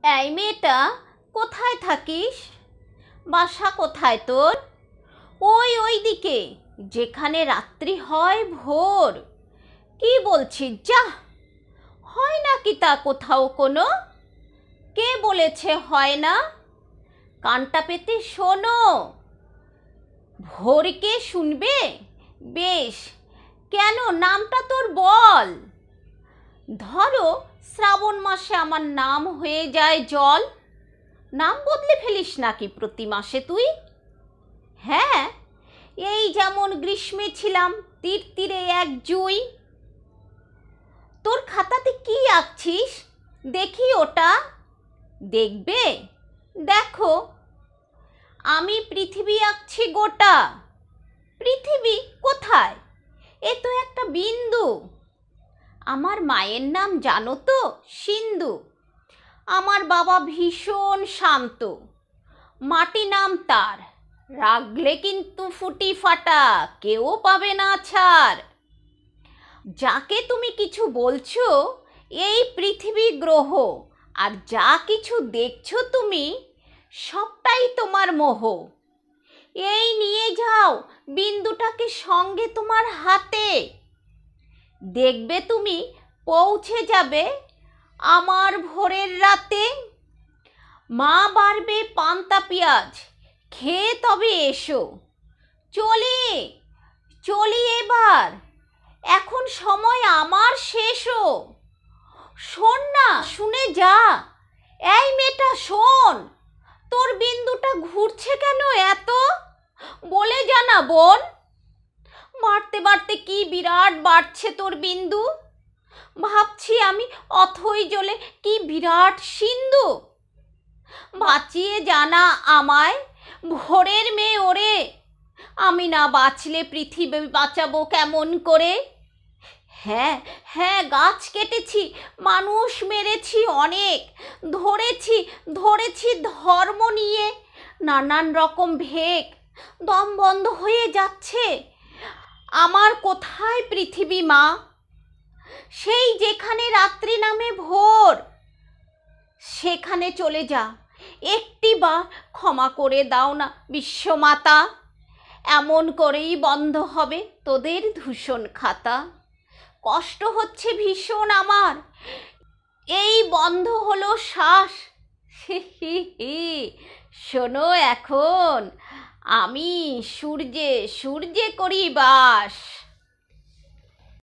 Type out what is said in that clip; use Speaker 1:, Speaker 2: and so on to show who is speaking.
Speaker 1: এই মেয়েটা, কোথায় থাকিস? বাসা কোথায় তোর? ওই দিকে, যেখানে রাত্রি হয় ভোর। কি বলছিস? যা, হয় নাকি তা কোথাও কোনো? কে বলেছে হয় না? কানটা পেতে শোনো। ভোরকে শুনবে? বেশ, কেন, নামটা তোর বল। ধরো শ্রাবণ মাসে আমার নাম হয়ে যায় জল। নাম বদলে ফেলিস নাকি প্রতি মাসে তুই? হ্যাঁ, এই যেমন গ্রীষ্মে ছিলাম তীরে এক জুই। তোর খাতাতে কি আঁকছিস দেখি ওটা? দেখবে? দেখো, আমি পৃথিবী আঁকছি গোটা। পৃথিবী কোথায়? এ তো একটা বিন্দু। আমার মায়ের নাম জানো তো? সিন্ধু। আমার বাবা ভীষণ শান্ত, মাটি নাম তার। রাগলে কিন্তু ফুটি ফাটা, কেউ পাবে না ছাড়। যাকে তুমি কিছু বলছো এই পৃথিবী গ্রহ, আর যা কিছু দেখছো তুমি সবটাই তোমার মোহ। এই নিয়ে যাও বিন্দুটাকে সঙ্গে তোমার হাতে। দেখবে তুমি পৌঁছে যাবে আমার ভোরের রাতে। মা বাড়বে পান্তা পেঁয়াজ, খেয়ে তবে এসো। চলি চলি এবার, এখন সময় আমার শেষও। শোন না, শুনে যা। এই মেয়েটা শোন, তোর বিন্দুটা ঘুরছে কেন এত? বলে জানা বোন। বাড়তে বাড়তে কি বিরাট বাড়ছে তোর বিন্দু। ভাবছি আমি অথই জলে কি বিরাট সিন্ধু। বাঁচিয়ে জানা আমায়, ভোরের মেয়ে ওরে। আমি না বাঁচলে পৃথিবী বাঁচাবো কেমন করে? হ্যাঁ হ্যাঁ, গাছ কেটেছি, মানুষ মেরেছি অনেক, ধরেছি ধর্ম নিয়ে নানান রকম ভেক। দম বন্ধ হয়ে যাচ্ছে আমার। কোথায় পৃথিবী মা? সেই যেখানে রাত্রি নামে ভোর, সেখানে চলে যা। একটি বা ক্ষমা করে দাও না বিশ্বমাতা। এমন করেই বন্ধ হবে তোদের দূষণ খাতা। কষ্ট হচ্ছে ভীষণ আমার, এই বন্ধ হলো শ্বাস। শোনো এখন, আমি সূর্যে করি বাস।